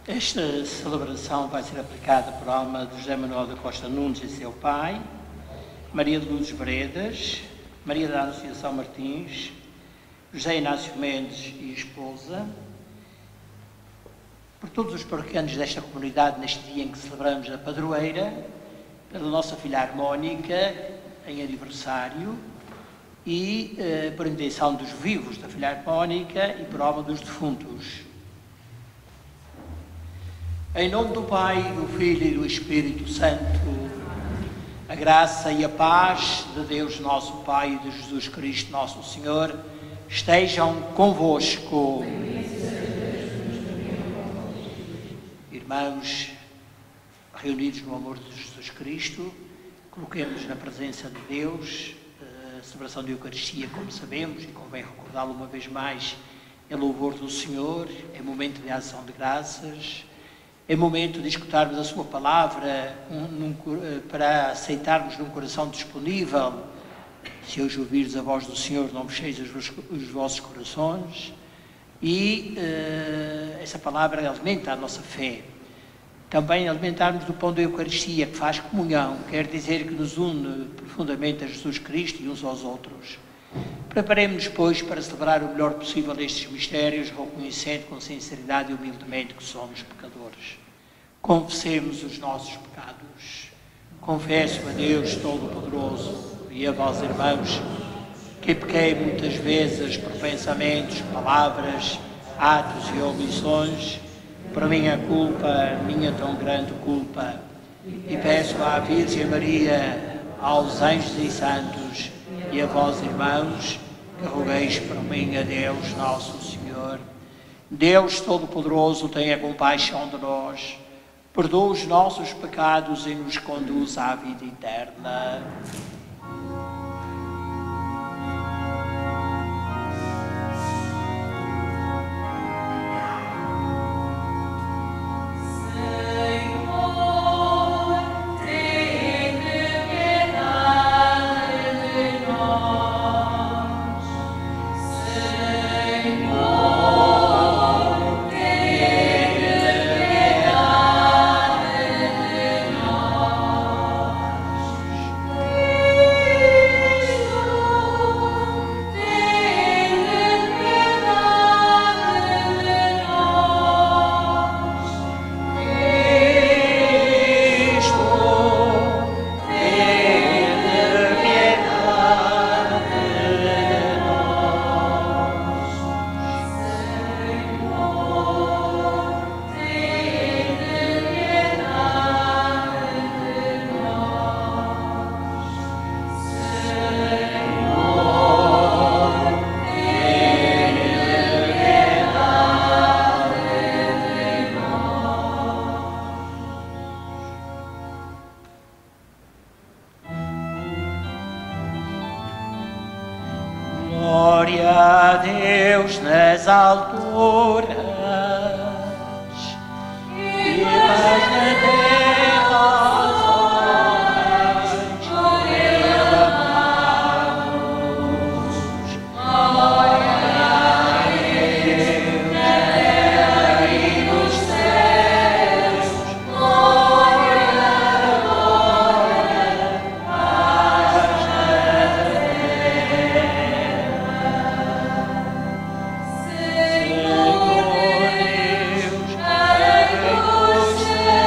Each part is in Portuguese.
Esta celebração vai ser aplicada por alma de José Manuel da Costa Nunes e seu pai, Maria de Lourdes Bredas, Maria da Anunciação Martins, José Inácio Mendes e esposa, por todos os paroquianos desta comunidade neste dia em que celebramos a padroeira, pela nossa filha harmónica em aniversário e por intenção dos vivos da filha harmónica e por alma dos defuntos. Em nome do Pai, do Filho e do Espírito Santo, a graça e a paz de Deus nosso Pai e de Jesus Cristo nosso Senhor estejam convosco. Irmãos, reunidos no amor de Jesus Cristo, coloquemos na presença de Deus a celebração da Eucaristia, como sabemos, e convém recordá-lo uma vez mais, em louvor do Senhor, é momento de ação de graças, é momento de escutarmos a sua palavra para aceitarmos num coração disponível. Se hoje ouvires a voz do Senhor, não fecheis os vossos corações. E essa palavra alimenta a nossa fé. Também alimentarmos do pão da Eucaristia, que faz comunhão, quer dizer que nos une profundamente a Jesus Cristo e uns aos outros. Preparemos-nos, pois, para celebrar o melhor possível estes mistérios, reconhecendo com sinceridade e humildemente que somos pecadores. Confessemos os nossos pecados. Confesso a Deus Todo-Poderoso e a vós, irmãos, que pequei muitas vezes por pensamentos, palavras, atos e omissões, por minha culpa, minha tão grande culpa, e peço à Virgem Maria, aos anjos e santos, e a vós, irmãos, que rogueis por mim a Deus nosso Senhor. Deus Todo-Poderoso, tenha compaixão de nós, perdoa os nossos pecados e nos conduz à vida eterna. Glória a Deus nas alturas e paz na terra aos homens por Ele amados. Glória a Deus na terra e nos céus. Glória, glória, paz na Senhor Deus, Pai dos céus.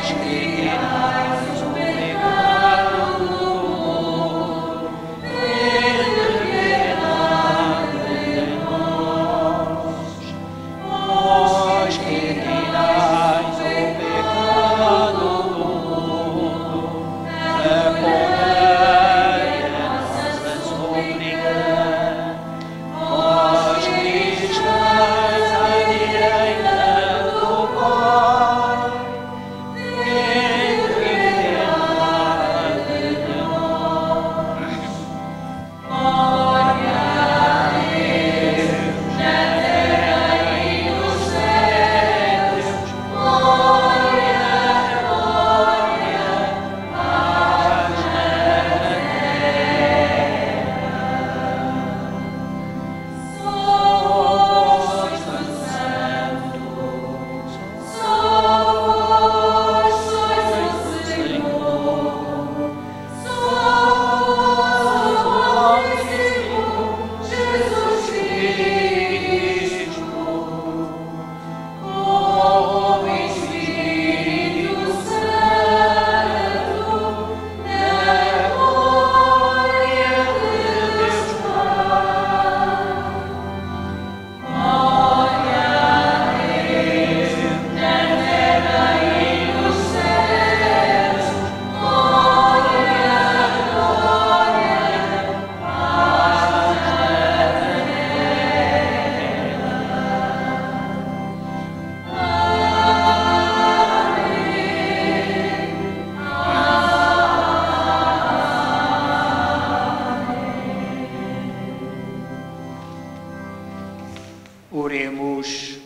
Oremos.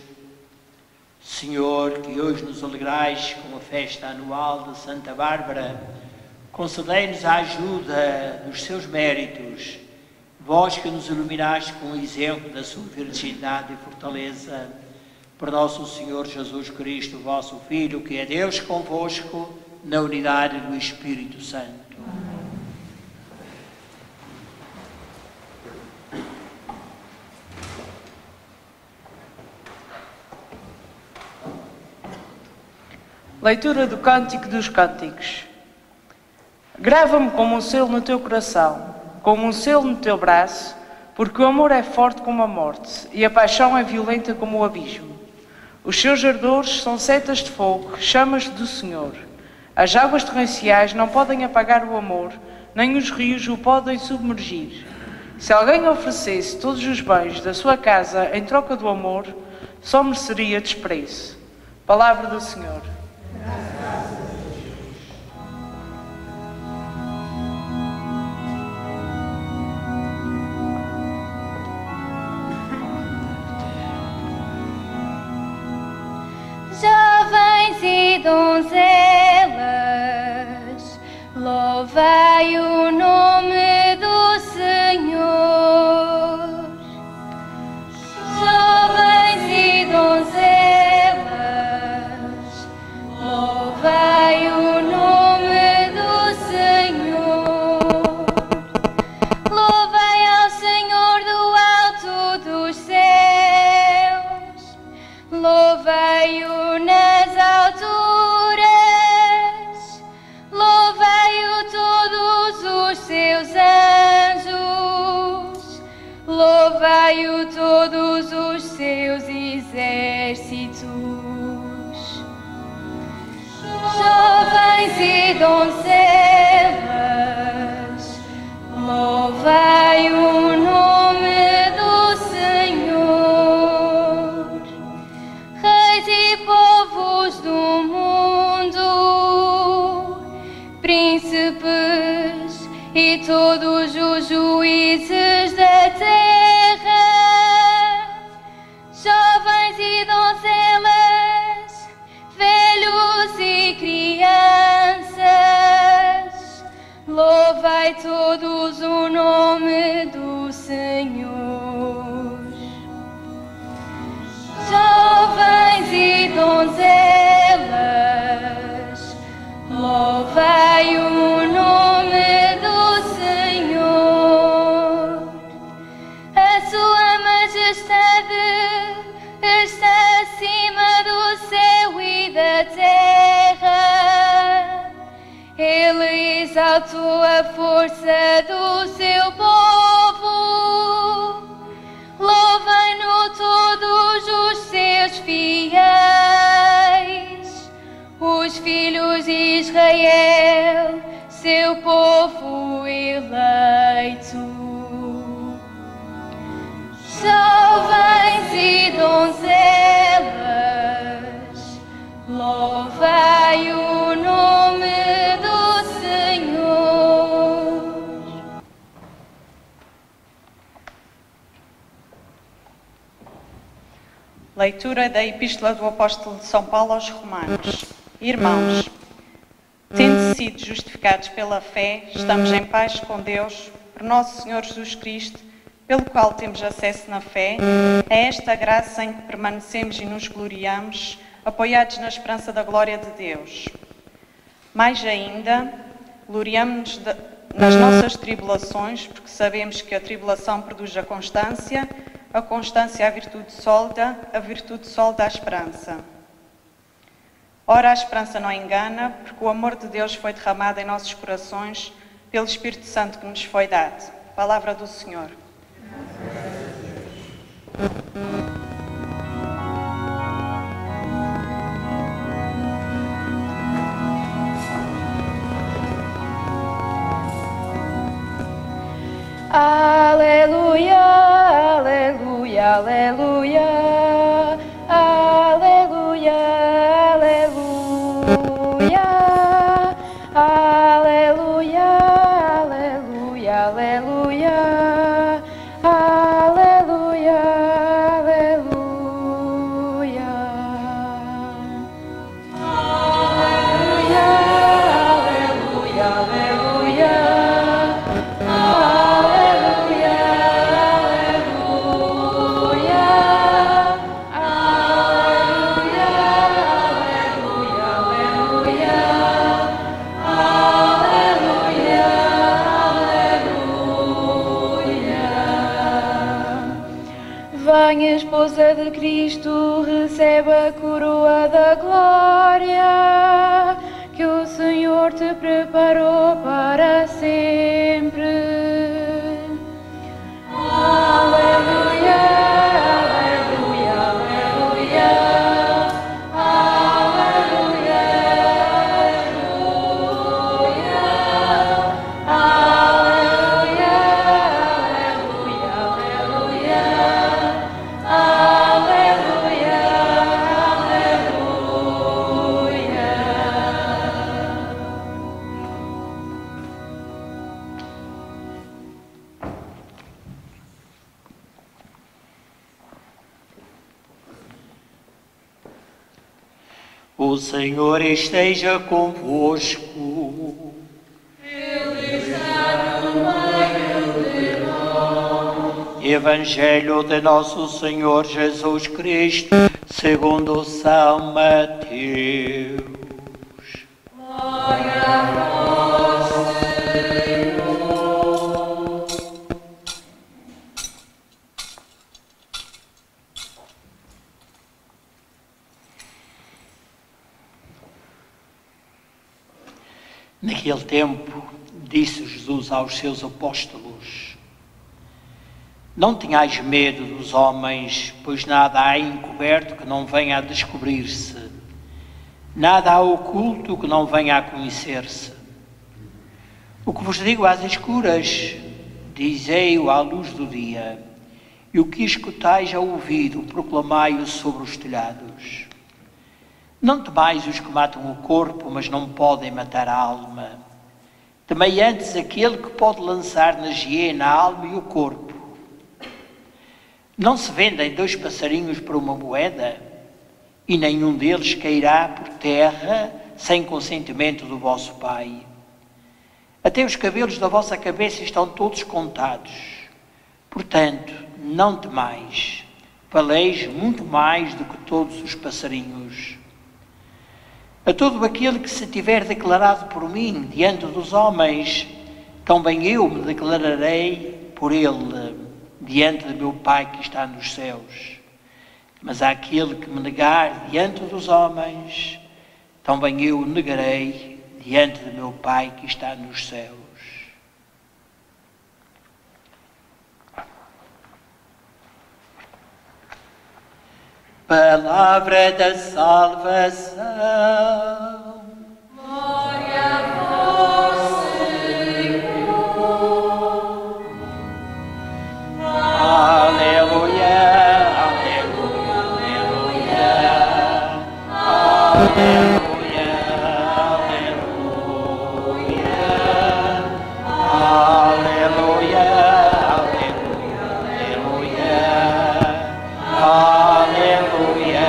Senhor, que hoje nos alegrais com a festa anual de Santa Bárbara, concedei-nos a ajuda dos seus méritos, vós que nos iluminaste com o exemplo da sua virgindade e fortaleza, por nosso Senhor Jesus Cristo, vosso Filho, que é Deus convosco, na unidade do Espírito Santo. Leitura do Cântico dos Cânticos. Grava-me como um selo no teu coração, como um selo no teu braço, porque o amor é forte como a morte e a paixão é violenta como o abismo. Os seus ardores são setas de fogo, chamas do Senhor. As águas torrenciais não podem apagar o amor, nem os rios o podem submergir. Se alguém oferecesse todos os bens da sua casa em troca do amor, só mereceria desprezo. Palavra do Senhor. Jovens e donzelas, louvai o nome do Senhor. Jovens e donzelas, louvai o nome do Senhor. Louvai ao Senhor do alto dos céus, louvai-o nas alturas, louvai-o todos os seus anjos, louvai-o todos os seus exércitos. Jovens e donzelas, louvai o nome do Senhor. Reis e povos do mundo, príncipes e todos os juízes da terra, jovens e donzelas, velhos e crianças, louvai todos o nome do Senhor. Jovens e donzelas, louvai o nome do Senhor. A sua majestade está acima do céu e da terra. alto a força do seu povo. Louvem-no todos os seus fiéis, os filhos de Israel, seu povo eleito. Jovens e donzelas, louvai o nome do Senhor. Leitura da Epístola do Apóstolo de São Paulo aos Romanos. Irmãos, tendo sido justificados pela fé, estamos em paz com Deus, por nosso Senhor Jesus Cristo, pelo qual temos acesso na fé, a esta graça em que permanecemos e nos gloriamos, apoiados na esperança da glória de Deus. Mais ainda, gloriamo-nos nas nossas tribulações, porque sabemos que a tribulação produz a constância a virtude sólida, a virtude sólida a esperança. Ora, a esperança não engana, porque o amor de Deus foi derramado em nossos corações pelo Espírito Santo que nos foi dado. Palavra do Senhor. Aleluia, aleluia, aleluia, aleluia, aleluia, aleluia, aleluia, aleluia, aleluia, aleluia. Aleluia, aleluia, aleluia. Venha, esposa de Cristo, recebe a coroa da glória que o Senhor te preparou para sempre. Aleluia, aleluia, aleluia, aleluia, aleluia, aleluia, aleluia, aleluia, aleluia. O Senhor esteja convosco. Ele está no meio de nós. Evangelho de nosso Senhor Jesus Cristo, segundo São Mateus. Glória a vós, Senhor. Naquele tempo, disse Jesus aos seus apóstolos: Não tenhais medo dos homens, pois nada há encoberto que não venha a descobrir-se, nada há oculto que não venha a conhecer-se. O que vos digo às escuras, dizei-o à luz do dia, e o que escutais ao ouvido, proclamai-o sobre os telhados. Não temais os que matam o corpo, mas não podem matar a alma. Temei antes aquele que pode lançar na hiena a alma e o corpo. Não se vendem 2 passarinhos por uma moeda, e nenhum deles cairá por terra sem consentimento do vosso Pai. Até os cabelos da vossa cabeça estão todos contados. Portanto, não temais, valeis muito mais do que todos os passarinhos. A todo aquele que se tiver declarado por mim diante dos homens, também eu me declararei por ele diante do meu Pai que está nos céus. Mas àquele que me negar diante dos homens, também eu negarei diante do meu Pai que está nos céus. Palavra da salvação. Glória a vós, Senhor. Aleluia, aleluia, aleluia. Aleluia, aleluia. Aleluia, aleluia, aleluia.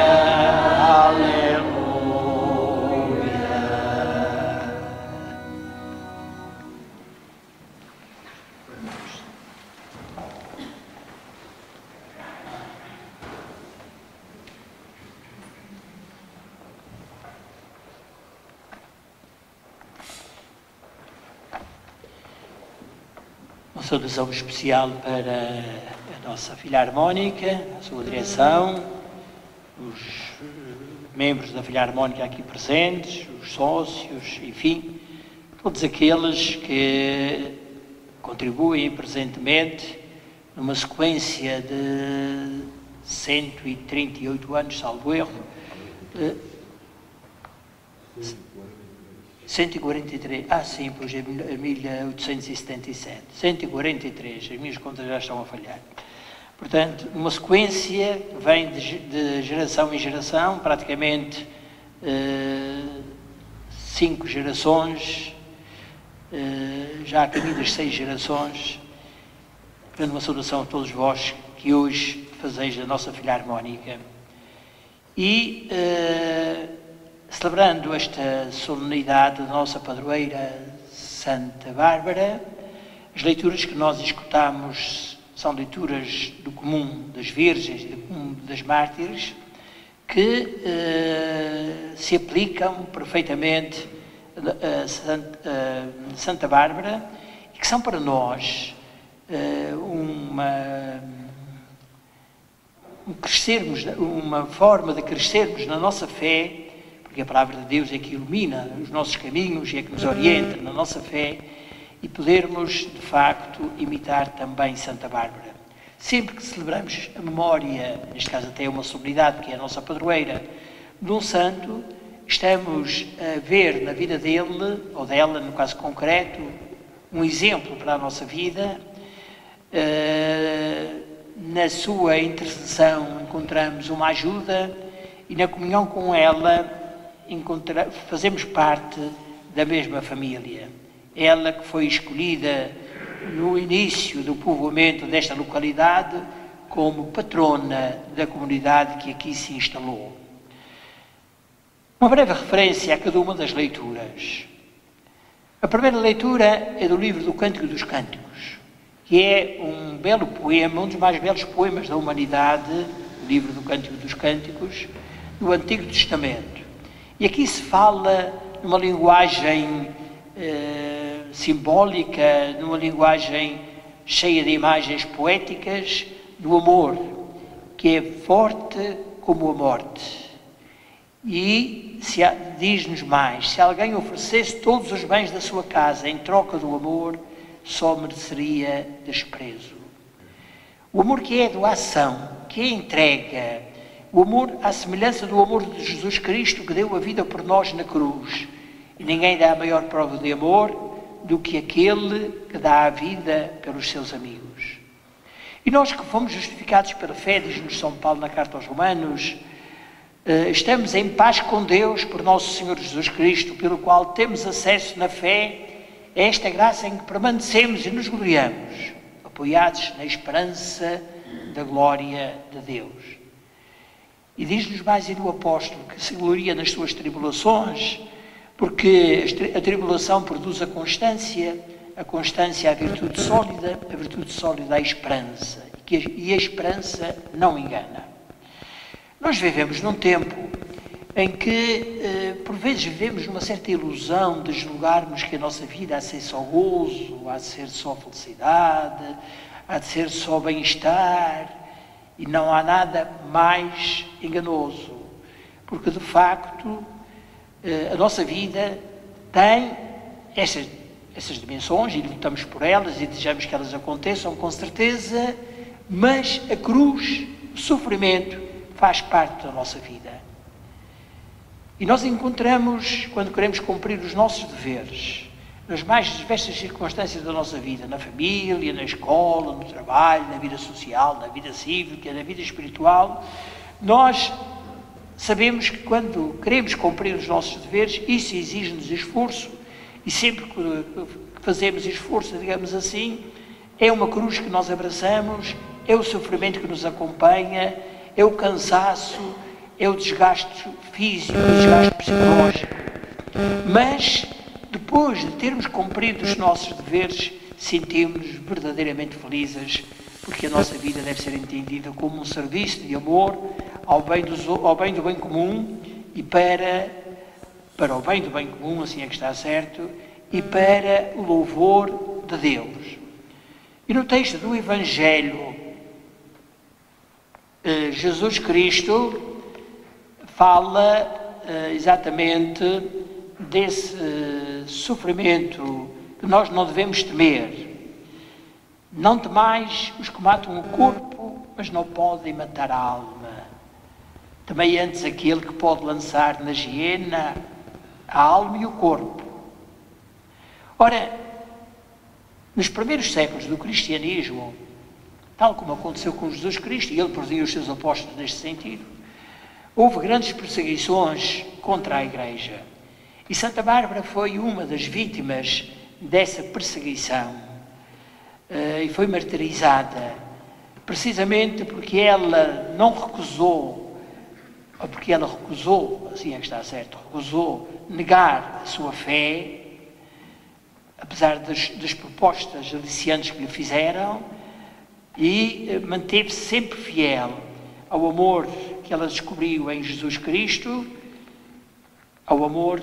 Uma saudação especial para a nossa Filarmónica, a sua direção, os membros da Filarmónica aqui presentes, os sócios, enfim, todos aqueles que contribuem presentemente numa sequência de 138 anos, salvo erro, 143, sim, pois é 1877, 143, as minhas contas já estão a falhar. Portanto, uma sequência que vem de geração em geração, praticamente 5 gerações, já a caminho das 6 gerações. Portanto, uma saudação a todos vós que hoje fazeis a nossa Filarmónica. E celebrando esta solenidade da nossa padroeira Santa Bárbara, as leituras que nós escutamos são leituras do comum das Virgens e do comum das Mártires, que se aplicam perfeitamente a Santa Bárbara e que são para nós uma forma de crescermos na nossa fé, porque a palavra de Deus é que ilumina os nossos caminhos e é que nos orienta na nossa fé, e podermos, de facto, imitar também Santa Bárbara. Sempre que celebramos a memória, neste caso até uma solenidade, que é a nossa padroeira, de um santo, estamos a ver na vida dele, ou dela, no caso concreto, um exemplo para a nossa vida. Na sua intercessão encontramos uma ajuda e na comunhão com ela fazemos parte da mesma família. Ela que foi escolhida no início do povoamento desta localidade como patrona da comunidade que aqui se instalou. Uma breve referência a cada uma das leituras. A primeira leitura é do livro do Cântico dos Cânticos, que é um belo poema, um dos mais belos poemas da humanidade, o livro do Cântico dos Cânticos, do Antigo Testamento. E aqui se fala numa linguagem simbólica, numa linguagem cheia de imagens poéticas, do amor, que é forte como a morte. E diz-nos mais: se alguém oferecesse todos os bens da sua casa em troca do amor, só mereceria desprezo. O amor que é doação, que é entrega, o amor à semelhança do amor de Jesus Cristo, que deu a vida por nós na cruz. E ninguém dá a maior prova de amor do que aquele que dá a vida pelos seus amigos. E nós que fomos justificados pela fé, diz-nos São Paulo na carta aos Romanos, estamos em paz com Deus por nosso Senhor Jesus Cristo, pelo qual temos acesso na fé a esta graça em que permanecemos e nos gloriamos, apoiados na esperança da glória de Deus. E diz-nos mais ainda o apóstolo que se gloria nas suas tribulações, porque a tribulação produz a constância a virtude sólida a esperança, e a esperança não engana. Nós vivemos num tempo em que, por vezes, vivemos numa certa ilusão de julgarmos que a nossa vida há de ser só gozo, há de ser só felicidade, há de ser só bem-estar, e não há nada mais enganoso, porque, de facto, a nossa vida tem essas dimensões e lutamos por elas e desejamos que elas aconteçam com certeza, mas a cruz, o sofrimento, faz parte da nossa vida. E nós encontramos, quando queremos cumprir os nossos deveres, nas mais diversas circunstâncias da nossa vida, na família, na escola, no trabalho, na vida social, na vida cívica, na vida espiritual, nós sabemos que quando queremos cumprir os nossos deveres, isso exige-nos esforço, e sempre que fazemos esforço, digamos assim, é uma cruz que nós abraçamos, é o sofrimento que nos acompanha, é o cansaço, é o desgaste físico, o desgaste psicológico. Mas, depois de termos cumprido os nossos deveres, sentimos-nos verdadeiramente felizes, porque a nossa vida deve ser entendida como um serviço de amor ao bem do bem comum e para o bem do bem comum, assim é que está certo, e para o louvor de Deus. E no texto do Evangelho, Jesus Cristo fala exatamente desse sofrimento que nós não devemos temer. Não temais os que matam o corpo, mas não podem matar a alma. Também antes aquele que pode lançar na hiena a alma e o corpo. Ora, nos primeiros séculos do cristianismo, tal como aconteceu com Jesus Cristo, e ele presidiu os seus apóstolos neste sentido, houve grandes perseguições contra a Igreja. E Santa Bárbara foi uma das vítimas dessa perseguição e foi martirizada, precisamente porque ela não recusou, ou porque ela recusou, assim é que está certo, recusou negar a sua fé, apesar das propostas aliciantes que lhe fizeram, e manteve-se sempre fiel ao amor que ela descobriu em Jesus Cristo, ao amor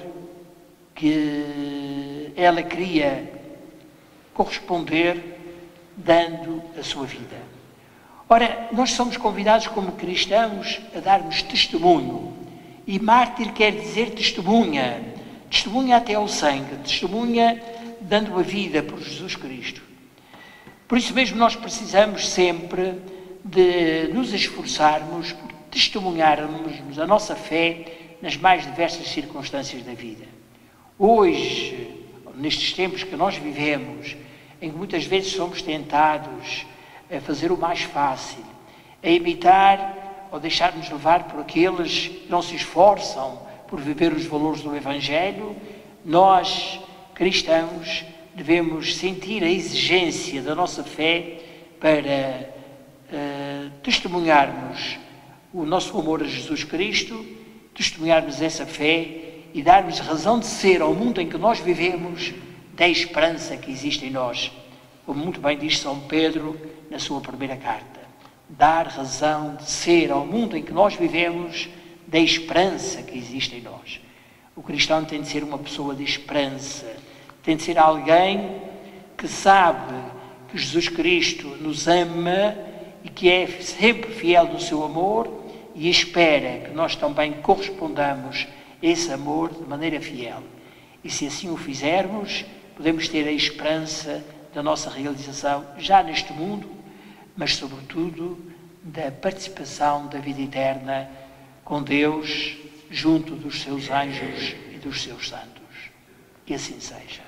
que ela queria corresponder dando a sua vida. Ora, nós somos convidados como cristãos a darmos testemunho, e mártir quer dizer testemunha, testemunha até ao sangue, testemunha dando a vida por Jesus Cristo. Por isso mesmo nós precisamos sempre de nos esforçarmos por testemunharmos a nossa fé nas mais diversas circunstâncias da vida. Hoje, nestes tempos que nós vivemos, em que muitas vezes somos tentados a fazer o mais fácil, a imitar ou deixar-nos levar por aqueles que não se esforçam por viver os valores do Evangelho, nós, cristãos, devemos sentir a exigência da nossa fé para testemunharmos o nosso amor a Jesus Cristo, testemunharmos essa fé e darmos razão de ser ao mundo em que nós vivemos da esperança que existe em nós. Como muito bem diz São Pedro na sua primeira carta. Dar razão de ser ao mundo em que nós vivemos da esperança que existe em nós. O cristão tem de ser uma pessoa de esperança, tem de ser alguém que sabe que Jesus Cristo nos ama e que é sempre fiel no seu amor e espera que nós também correspondamos a esse amor de maneira fiel. E se assim o fizermos, podemos ter a esperança da nossa realização já neste mundo, mas sobretudo da participação da vida eterna com Deus junto dos seus anjos e dos seus santos. Que assim seja.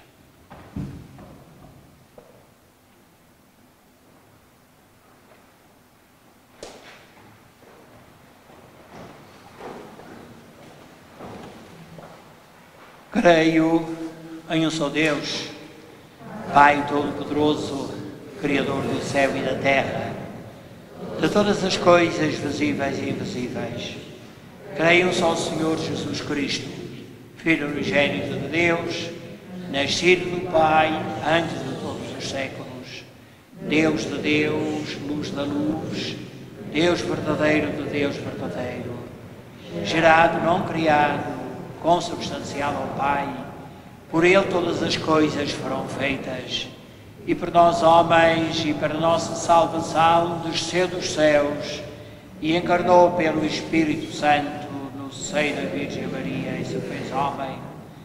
Creio em um só Deus, Pai Todo-Poderoso, Criador do céu e da terra, de todas as coisas visíveis e invisíveis. Creio em um só Senhor Jesus Cristo, Filho unigênito de Deus, nascido do Pai antes de todos os séculos, Deus de Deus, luz da luz, Deus verdadeiro de Deus verdadeiro, gerado, não criado, consubstancial ao Pai, por Ele todas as coisas foram feitas, e por nós homens e para a nossa salvação desceu dos céus e encarnou pelo Espírito Santo no seio da Virgem Maria e se fez homem,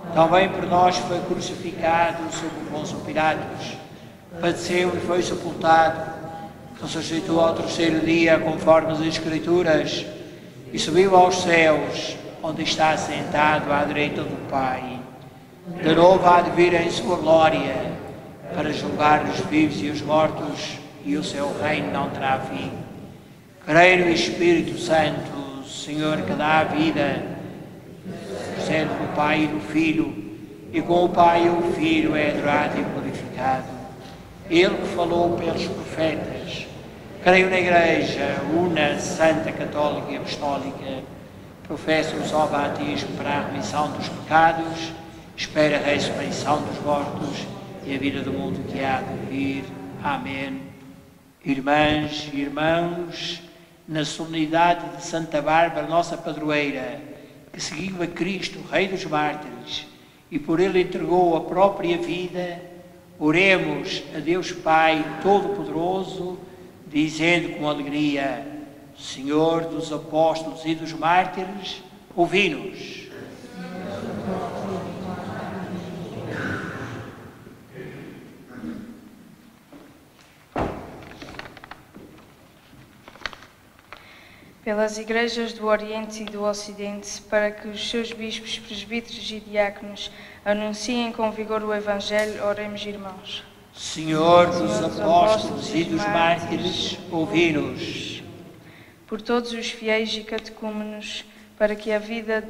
Também por nós foi crucificado sob o Pôncio Pilatos, padeceu e foi sepultado, ressuscitou ao terceiro dia, conforme as Escrituras, e subiu aos céus, onde está sentado à direita do Pai. De novo há de vir em sua glória, para julgar os vivos e os mortos, e o seu reino não terá fim. Creio no Espírito Santo, Senhor que dá a vida, procede do Pai e do Filho, e com o Pai e o Filho é adorado e glorificado. Ele que falou pelos profetas. Creio na Igreja, una, santa, católica e apostólica, professo o só batismo para a remissão dos pecados, espera a ressurreição dos mortos e a vida do mundo que há de vir. Amém. Irmãs e irmãos, na solenidade de Santa Bárbara, nossa padroeira, que seguiu a Cristo, Rei dos Mártires, e por ele entregou a própria vida, oremos a Deus Pai Todo-Poderoso, dizendo com alegria: Senhor dos apóstolos e dos mártires, ouvi-nos. Pelas igrejas do Oriente e do Ocidente, para que os seus bispos, presbíteros e diáconos anunciem com vigor o Evangelho, oremos, irmãos. Senhor dos apóstolos e dos mártires, ouvi-nos. Por todos os fiéis e catecúmenos, para que a vida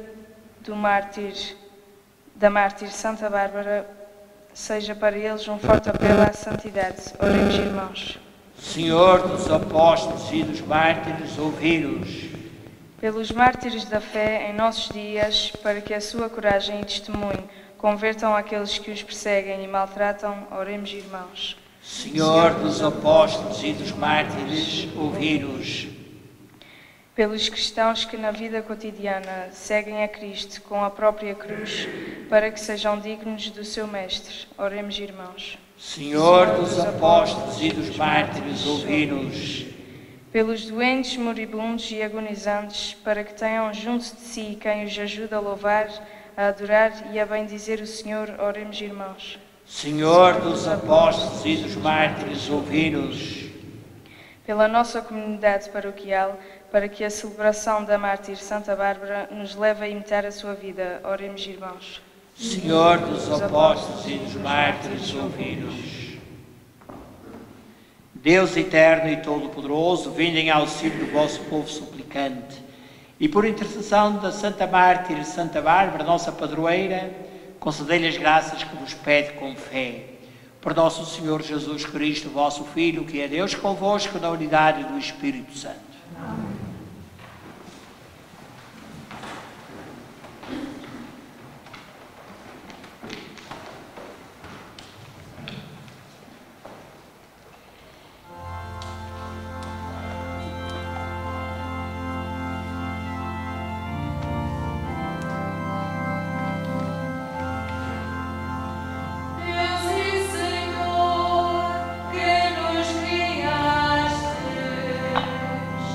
da mártir Santa Bárbara seja para eles um forte apelo à santidade. Oremos, irmãos. Senhor dos apóstolos e dos mártires, ouvi-nos. Pelos mártires da fé em nossos dias, para que a sua coragem e testemunho convertam aqueles que os perseguem e maltratam, oremos, irmãos. Senhor dos apóstolos e dos mártires, ouvi-nos. Pelos cristãos que na vida cotidiana seguem a Cristo com a própria cruz, para que sejam dignos do seu Mestre, oremos, irmãos. Senhor dos apóstolos e dos mártires, ouvi-nos. Pelos doentes, moribundos e agonizantes, para que tenham junto de si quem os ajude a louvar, a adorar e a bendizer o Senhor, oremos, irmãos. Senhor dos apóstolos e dos mártires, ouvi-nos. Pela nossa comunidade paroquial, para que a celebração da mártir Santa Bárbara nos leve a imitar a sua vida, oremos, irmãos. Senhor dos apóstolos e dos mártires, ouvi-nos. Deus eterno e todo-poderoso, vinde em auxílio do vosso povo suplicante, e por intercessão da Santa Mártir Santa Bárbara, nossa padroeira, concedei-lhe as graças que vos pede com fé. Por nosso Senhor Jesus Cristo, vosso Filho, que é Deus convosco na unidade do Espírito Santo. Amém. Senhor, que nos criaste,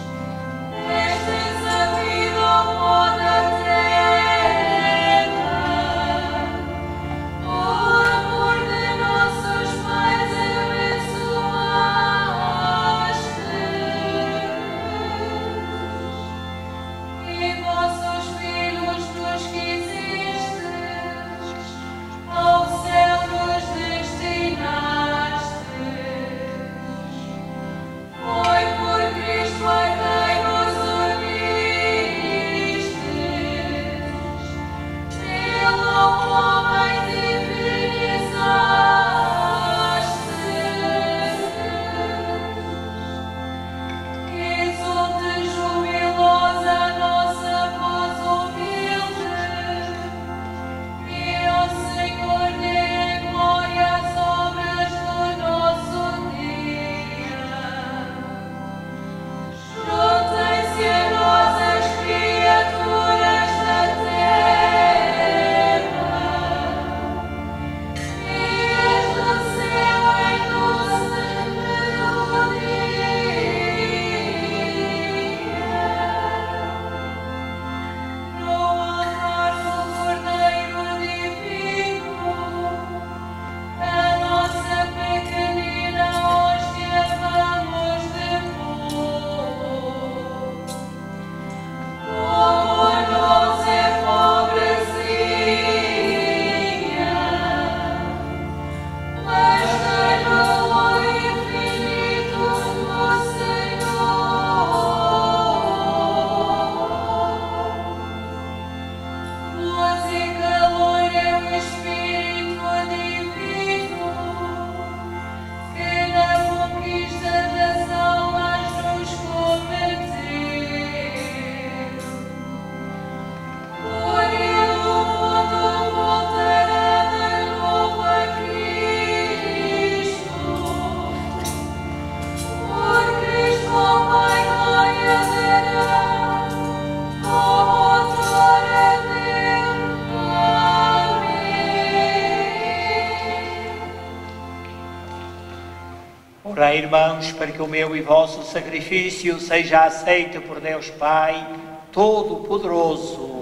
Orai, irmãos, para que o meu e vosso sacrifício seja aceito por Deus Pai Todo-Poderoso.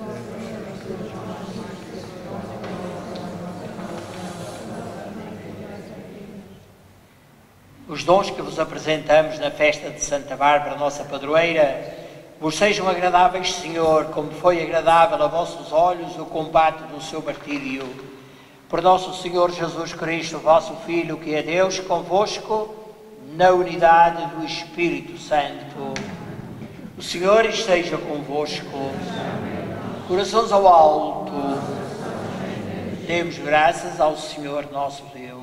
Os dons que vos apresentamos na festa de Santa Bárbara, nossa padroeira, vos sejam agradáveis, Senhor, como foi agradável a vossos olhos o combate do seu martírio. Por nosso Senhor Jesus Cristo, vosso Filho, que é Deus convosco, na unidade do Espírito Santo. O Senhor esteja convosco. Corações ao alto. Demos graças ao Senhor nosso Deus.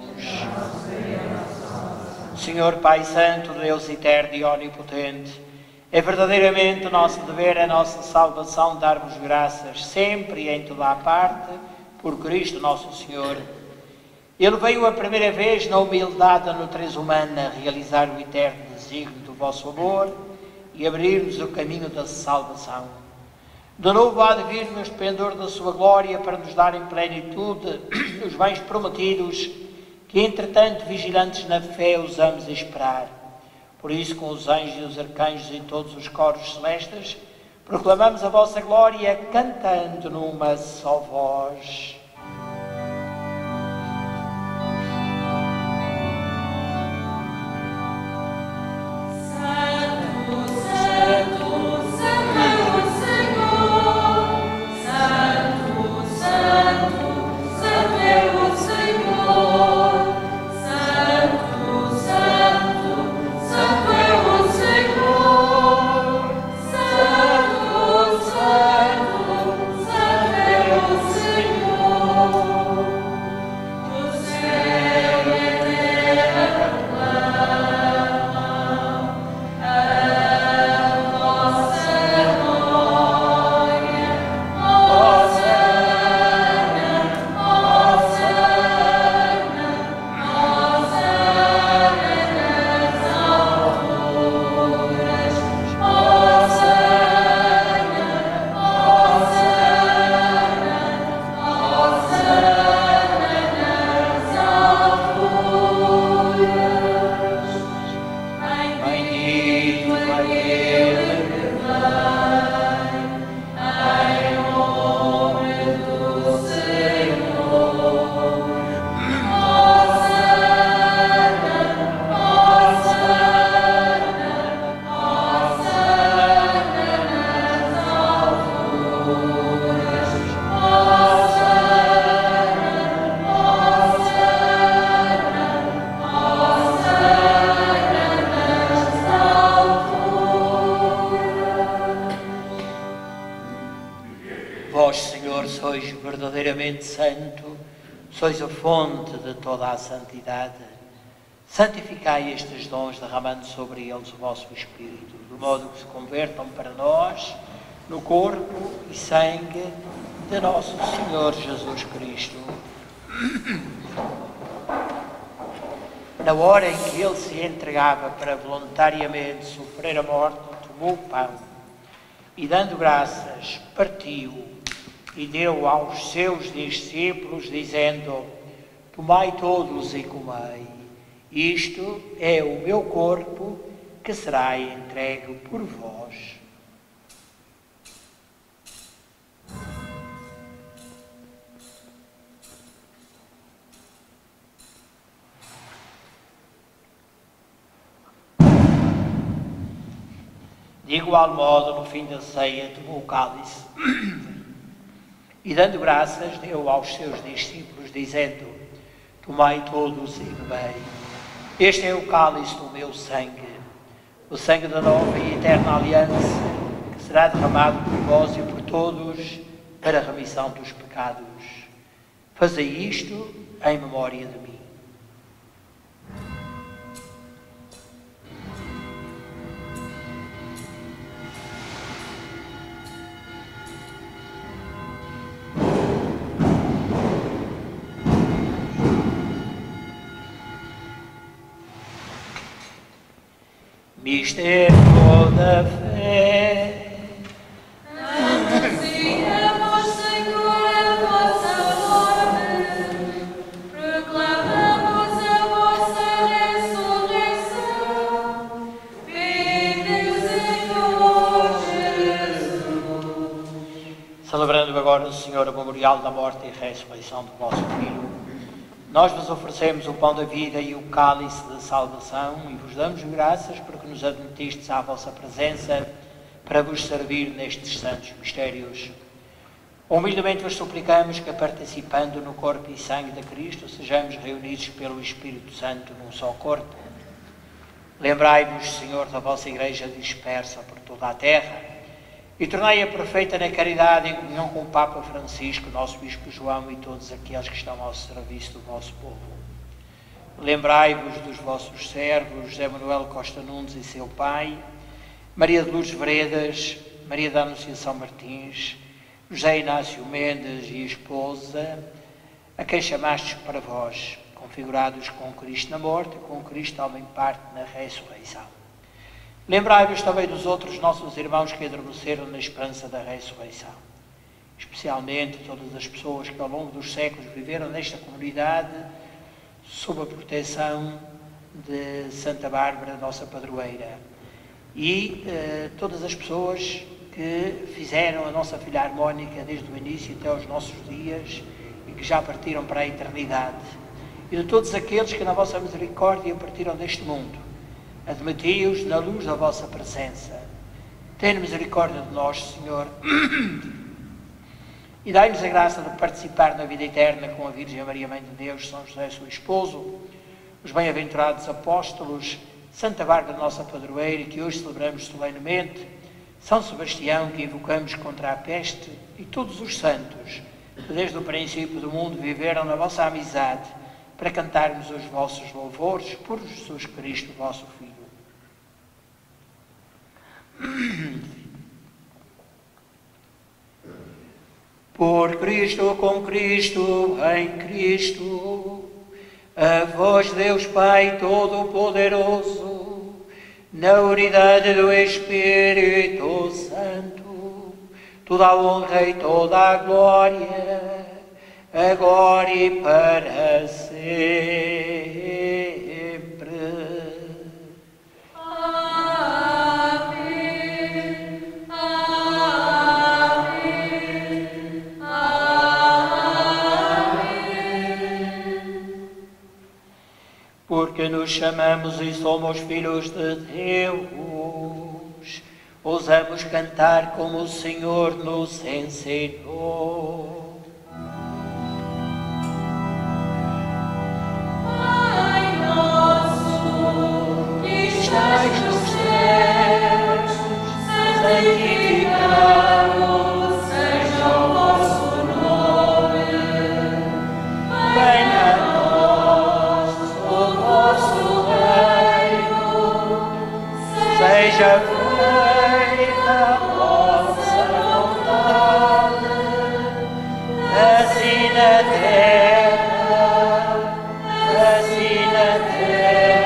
Senhor Pai Santo, Deus eterno e onipotente, é verdadeiramente o nosso dever, a nossa salvação, dar-vos graças, sempre e em toda a parte, por Cristo nosso Senhor. Ele veio a primeira vez na humildade da natureza humana realizar o eterno desígnio do vosso amor e abrir-nos o caminho da salvação. De novo há de vir no esplendor da sua glória para nos dar em plenitude os bens prometidos que, entretanto, vigilantes na fé, usamos a esperar. Por isso, com os anjos e os arcanjos e todos os coros celestes, proclamamos a vossa glória, cantando numa só voz. Santo, sois a fonte de toda a santidade. Santificai estes dons, derramando sobre eles o vosso Espírito, de modo que se convertam para nós no corpo e sangue de nosso Senhor Jesus Cristo. Na hora em que ele se entregava para voluntariamente sofrer a morte, tomou o pão e, dando graças, partiu e deu aos seus discípulos, dizendo: tomai todos e comei, isto é o meu corpo que será entregue por vós. De igual modo, no fim da ceia, tomou o cálice e, dando graças, deu aos seus discípulos, dizendo: tomai todos e bebei. Este é o cálice do meu sangue, o sangue da nova e eterna aliança, que será derramado por vós e por todos para a remissão dos pecados. Fazei isto em memória de mim. Mistério da fé. Anunciamos, Senhor, a vossa morte, proclamamos a vossa ressurreição memorial da morte e ressurreição do vosso Filho, nós vos oferecemos o pão da vida e o cálice da salvação e vos damos graças porque nos admitistes à vossa presença para vos servir nestes santos mistérios. Humildemente vos suplicamos que, participando no corpo e sangue de Cristo, sejamos reunidos pelo Espírito Santo num só corpo. Lembrai-vos, Senhor, da vossa Igreja dispersa por toda a terra e tornai-a perfeita na caridade em comunhão com o Papa Francisco, nosso Bispo João e todos aqueles que estão ao serviço do vosso povo. Lembrai-vos dos vossos servos, José Manuel Costa Nunes e seu pai, Maria de Lourdes Veredas, Maria da Anunciação Martins, José Inácio Mendes e esposa, a quem chamastes para vós, configurados com Cristo na morte e com Cristo também parte na ressurreição. Lembrai-vos também dos outros nossos irmãos que adormeceram na esperança da ressurreição, especialmente todas as pessoas que ao longo dos séculos viveram nesta comunidade sob a proteção de Santa Bárbara, nossa padroeira, e todas as pessoas que fizeram a nossa Filarmónica desde o início até aos nossos dias e que já partiram para a eternidade, e de todos aqueles que na vossa misericórdia partiram deste mundo. Admiti-os na luz da vossa presença. Tenha misericórdia de nós, Senhor, e dai-nos a graça de participar na vida eterna com a Virgem Maria, Mãe de Deus, São José, seu esposo, os bem-aventurados apóstolos, Santa Bárbara, nossa padroeira, que hoje celebramos solenemente, São Sebastião, que invocamos contra a peste, e todos os santos, que desde o princípio do mundo viveram na vossa amizade, para cantarmos os vossos louvores por Jesus Cristo, vosso Filho. Por Cristo, com Cristo, em Cristo, a vós, Deus Pai Todo-Poderoso, na unidade do Espírito Santo, toda a honra e toda a glória, agora e para sempre. Amém. Amém. Amém. Porque nos chamamos e somos filhos de Deus, ousamos cantar como o Senhor nos ensinou. Nos céus, santificado seja o vosso nome, venha a nós o vosso reino, seja feita a vossa vontade, assim na terra, assim na terra.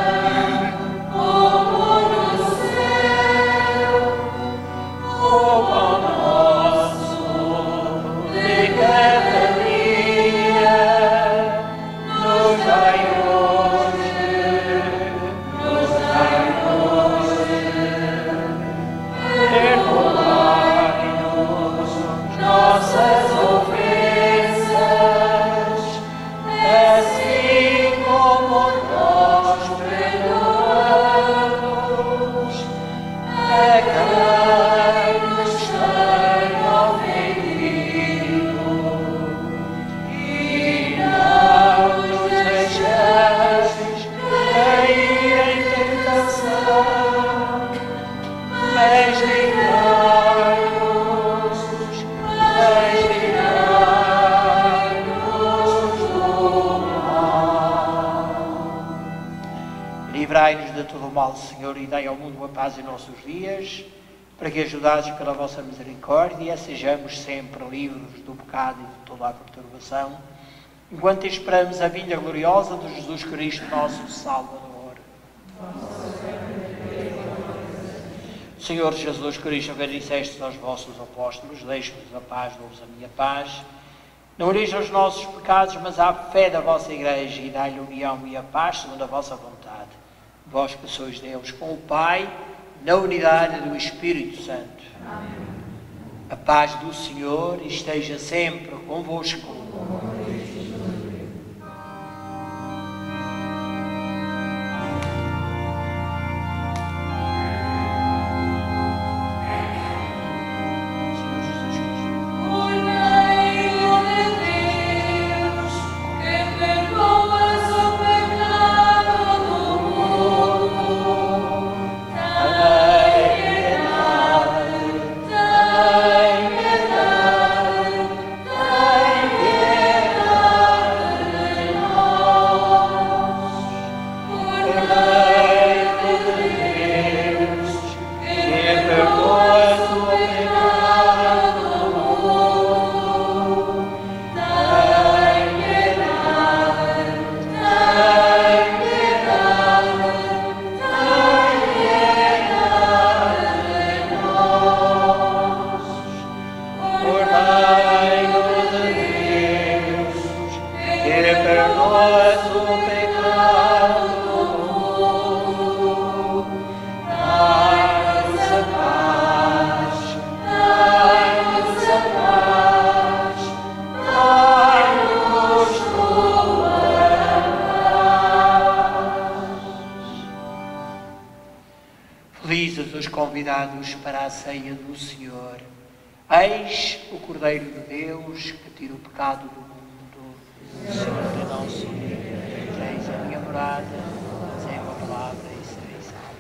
Livrai-nos de todo o mal, Senhor, e dai ao mundo a paz em nossos dias, para que, ajudados pela vossa misericórdia, sejamos sempre livres do pecado e de toda a perturbação, enquanto esperamos a vinda gloriosa de Jesus Cristo, nosso Salvador. Senhor Jesus Cristo, que dissestes aos vossos apóstolos, deixe-vos a paz, dou-vos a minha paz. Não origem os nossos pecados, mas à fé da vossa Igreja, e dai-lhe a união e a paz segundo a vossa vontade. Vós que sois Deus, com o Pai, na unidade do Espírito Santo. Amém. A paz do Senhor esteja sempre convosco. Felizes os convidados para a ceia do Senhor. Eis o Cordeiro de Deus que tira o pecado do mundo. Senhor é nosso Deus, eis a minha morada, mas é uma palavra e serei salvo.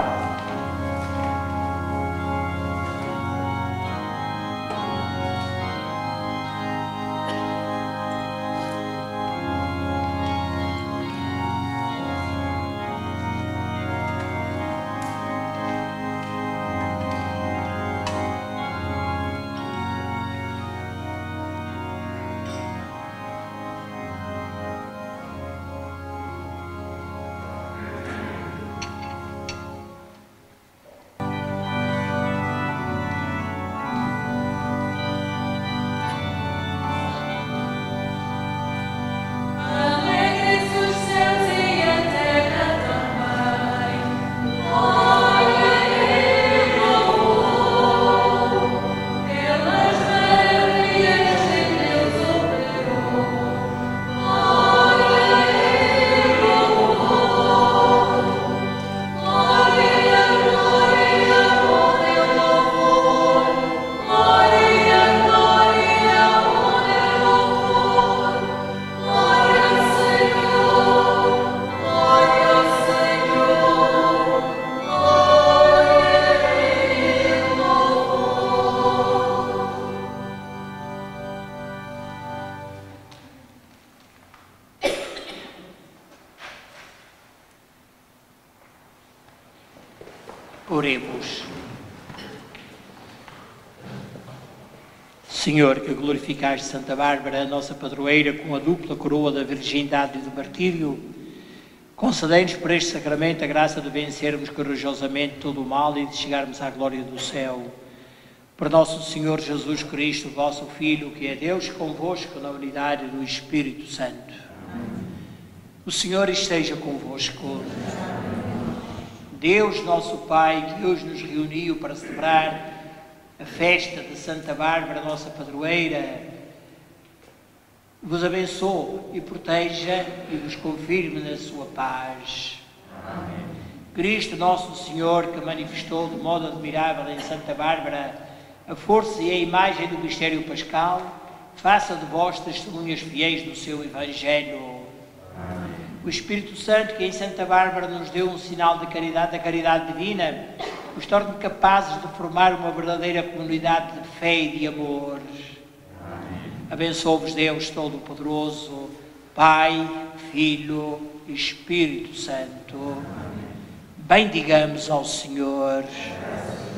Oremos. Senhor, que glorificaste Santa Bárbara, a nossa padroeira, com a dupla coroa da virgindade e do martírio, concedei-nos por este sacramento a graça de vencermos corajosamente todo o mal e de chegarmos à glória do céu. Por nosso Senhor Jesus Cristo, vosso Filho, que é Deus convosco na unidade do Espírito Santo. O Senhor esteja convosco. Deus, nosso Pai, que hoje nos reuniu para celebrar a festa de Santa Bárbara, nossa padroeira, vos abençoe e proteja e vos confirme na sua paz. Amém. Cristo, nosso Senhor, que manifestou de modo admirável em Santa Bárbara a força e a imagem do mistério pascal, faça de vós testemunhas fiéis do seu Evangelho. O Espírito Santo, que em Santa Bárbara nos deu um sinal de caridade, da caridade divina, nos torne capazes de formar uma verdadeira comunidade de fé e de amor. Abençoe-vos Deus Todo-Poderoso, Pai, Filho e Espírito Santo. Bendigamos ao Senhor.